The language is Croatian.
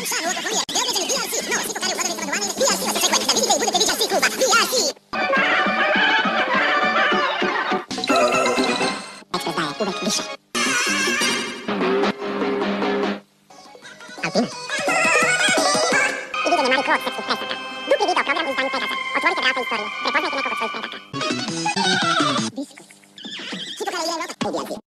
Alpina. I video ne mali krog srpskih presaka. Dupli video program u izdanju Pegasa. Otvorite vrata istorije. Prepoznajte nekog od svojih predaka. Diskus. Hitokara je nota.